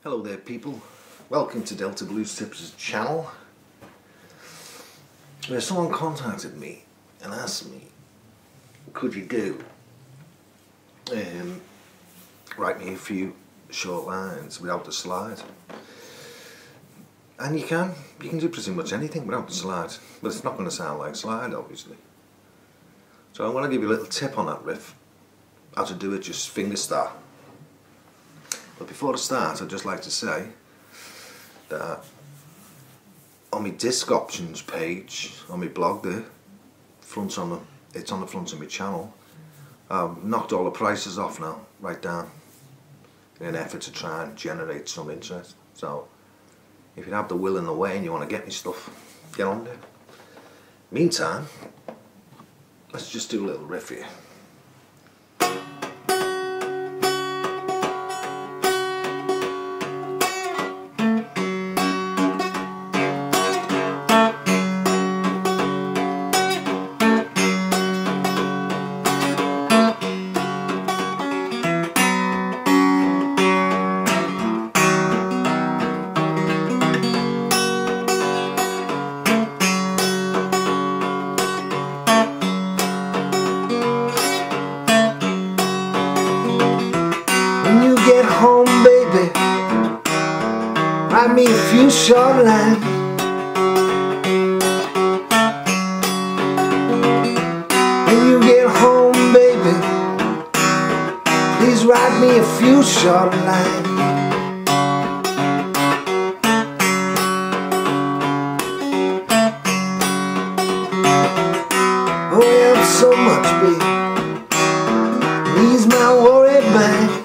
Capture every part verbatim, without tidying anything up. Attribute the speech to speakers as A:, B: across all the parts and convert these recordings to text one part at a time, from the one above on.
A: Hello there people, welcome to deltabluestips' channel, where someone contacted me and asked me, could you do um, write me a few short lines without the slide. And you can, you can do pretty much anything without the slide, but it's not going to sound like slide obviously. So I'm going to give you a little tip on that riff, how to do it just finger start. But before I start, I'd just like to say that on my disc options page on my blog there, front on the, it's on the front of my channel, I've knocked all the prices off now, right down, in an effort to try and generate some interest. So if you have the will and the way and you want to get me stuff, get on there. Meantime, let's just do a little riff here. Get home, baby, write me a few short lines. When you get home, baby, please write me a few short lines. Oh, I have so much, baby, ease my worry mind.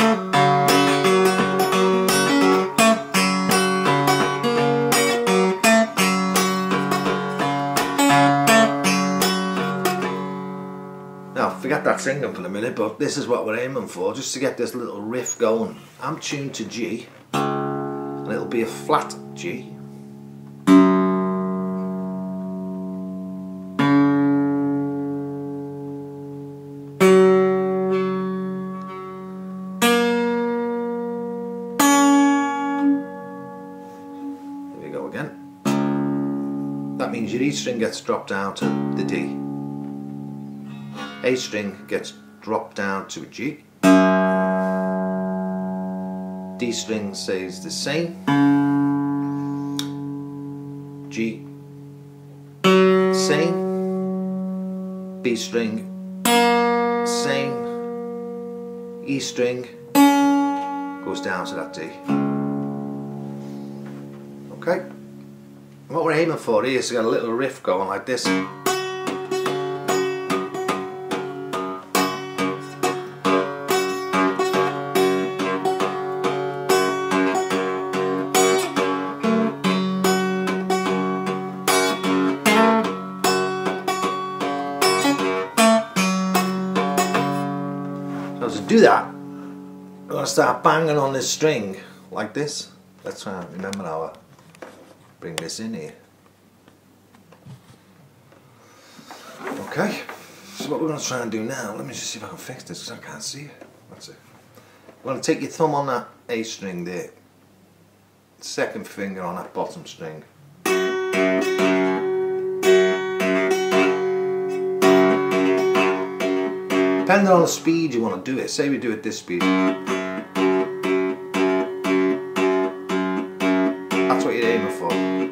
A: Now, forget that singing for a minute, but this is what we're aiming for, just to get this little riff going. I'm tuned to G, and it'll be a flat G. Here we go again. That means your E string gets dropped down to the D. A string gets dropped down to a G. D string stays the same. G, same. B string, same. E string goes down to that D. Okay. What we're aiming for here is to get a little riff going like this. So to do that, we're going to start banging on this string like this. Let's try and remember how I bring this in here. Okay, so what we're going to try and do now, let me just see if I can fix this because I can't see it. That's it. We're going to take your thumb on that A string there, second finger on that bottom string. Depending on the speed you want to do it, say we do it this speed. That's what you're aiming for.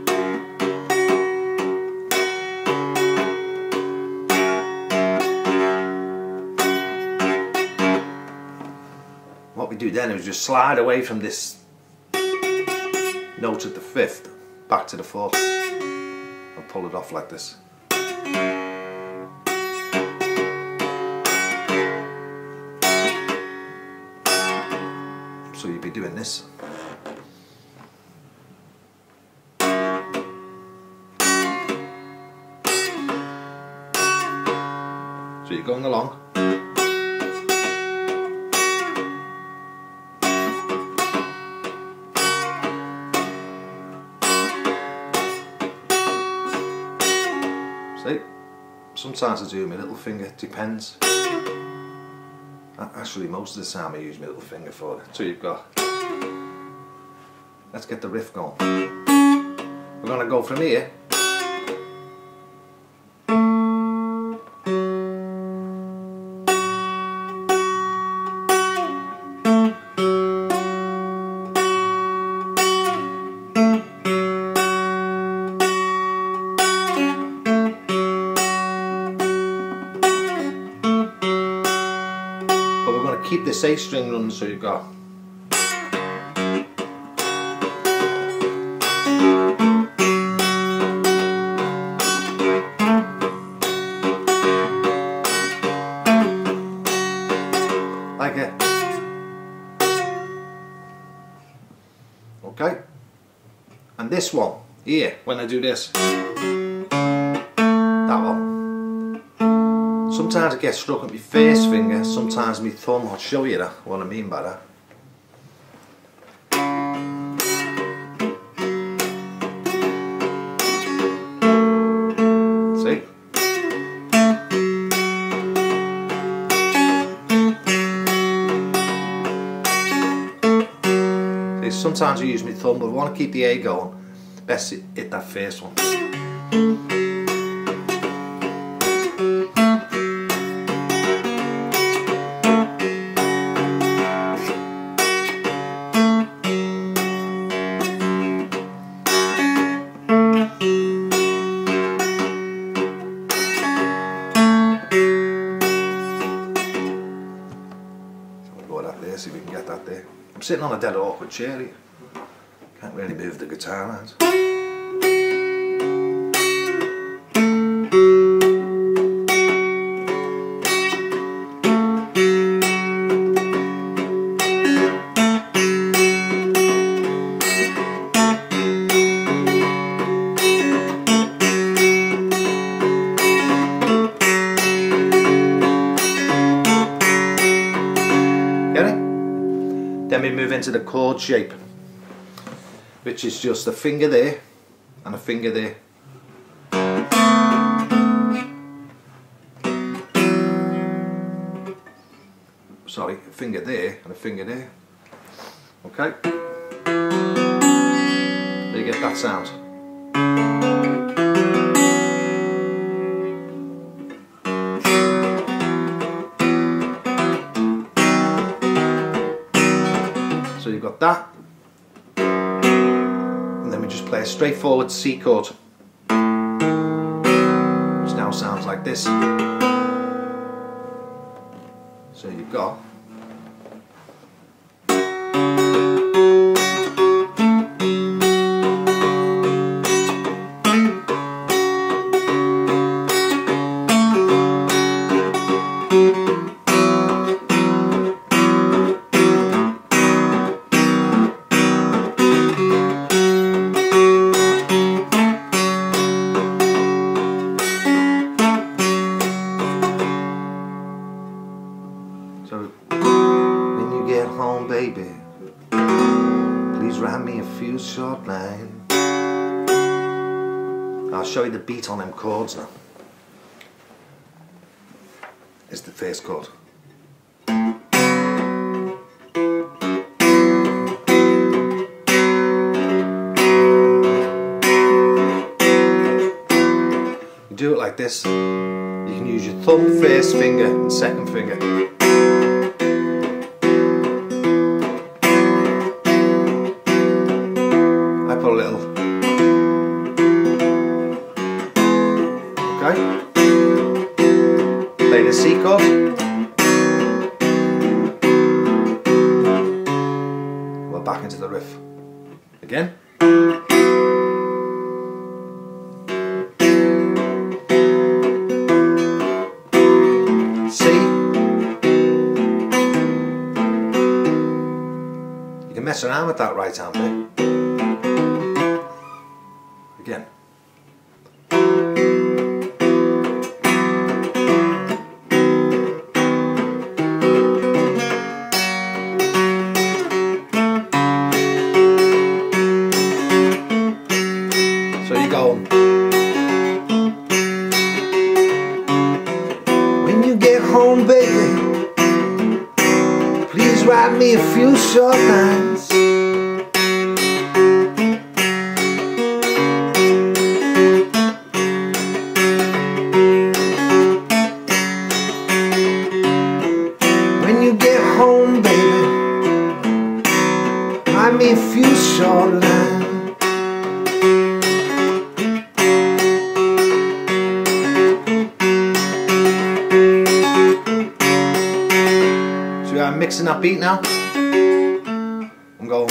A: What we do then is just slide away from this note at the fifth, back to the fourth, and pull it off like this. So you'd be doing this. So you're going along. See? Sometimes I do my little finger, depends. Actually, most of the time I use my little finger for it. So you've got let's get the riff going. We're going to go from here. But we're going to keep this A string running, so you've got like it. Okay, and this one here, when I do this, that one, sometimes it gets stuck at my first finger, sometimes my thumb. I'll show you that, what I mean by that. See? Sometimes I use my thumb, but I want to keep the A going. Best hit that first one. So we'll go that there, see if we can get that there. I'm sitting on a dead awkward chair here. Can't really move the guitar around. Get it? Then we move into the chord shape, which is just a finger there and a finger there. Sorry, a finger there and a finger there. Okay? There you get that sound. So you've got that. We just play a straightforward C chord, which now sounds like this. So you've got So, when you get home, baby, please write me a few short lines. I'll show you the beat on them chords now. It's the first chord. You do it like this. You can use your thumb, first finger, and second finger. I put a little. Okay. Play the C chord. We're back into the riff. Again. Mess around with that right hand bit. Again. So you go. When you get home, baby, please write me a few short lines. I'm mixing that beat now. I'm going.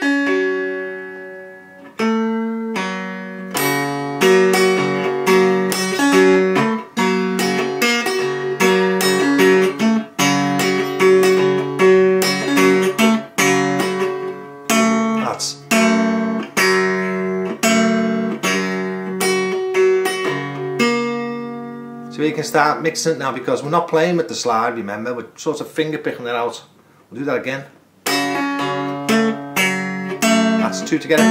A: That's. So we can start mixing it now because we're not playing with the slide, remember, we're sort of finger picking it out. We'll do that again. That's two together.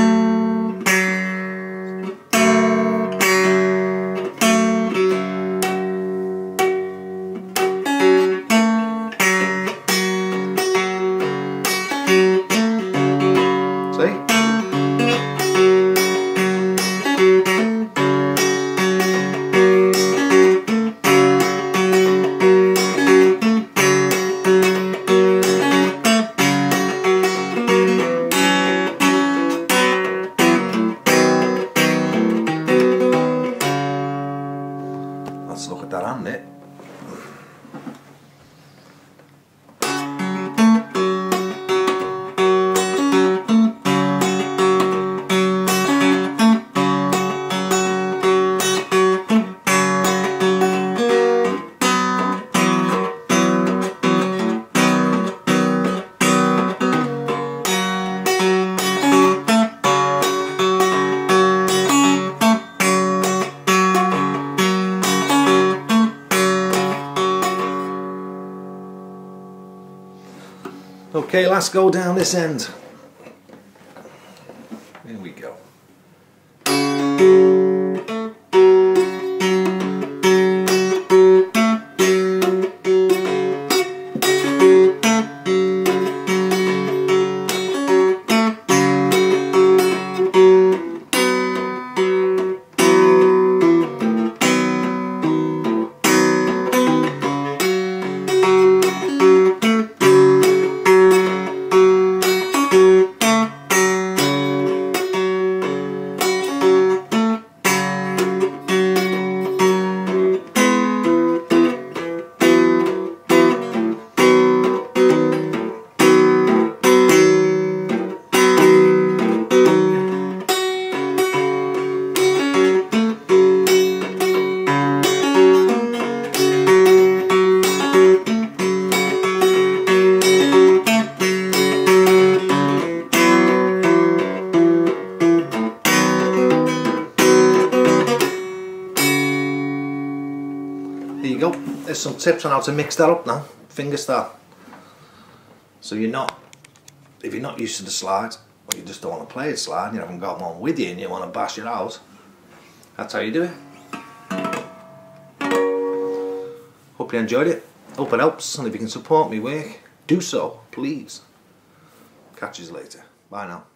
A: See? Let's look at that hand it. Okay, let's go down this end. Here we go. There you go. There's some tips on how to mix that up now. Finger style. So you're not, if you're not used to the slide, or you just don't want to play a slide, and you haven't got one with you and you want to bash it out, that's how you do it. Hope you enjoyed it. Hope it helps, and if you can support me work, do so, please. Catch you later. Bye now.